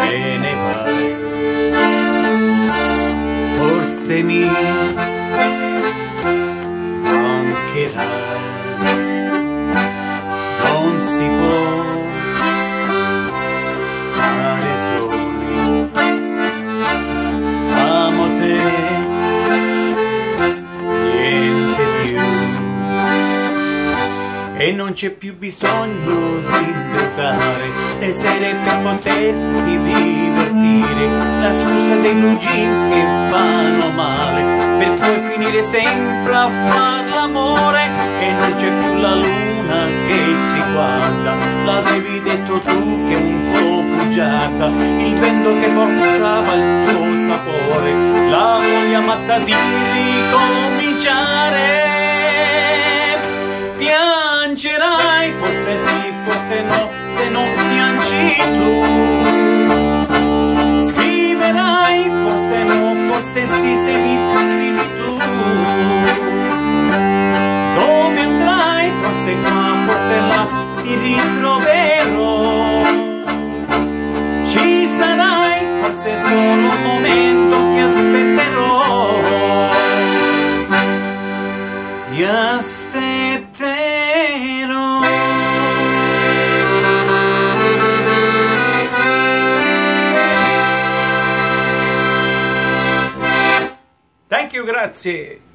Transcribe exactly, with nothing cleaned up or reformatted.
te ne vai, forse mi mancherai, non si può stare soli, amo te, niente più, e non c'è più bisogno di giocare le sere per poterti divertire, la scusa dei blue jeans che fanno male per poi finire sempre a far l'amore, e non c'è più la luna che ci guarda, l'avevi detto tu che è un po' bugiarda, il vento che portava il tuo sapore, la voglia matta di ricominciare. Piangerai, forse sì, forse no, se non piangi tu. Scriverai, forse no, forse sì, se mi scrivi tu. Dove andrai, forse qua, forse là, ti ritroverò. Ci sarai, forse solo un momento, ti aspetterò. Ti aspetterò. Thank you, grazie.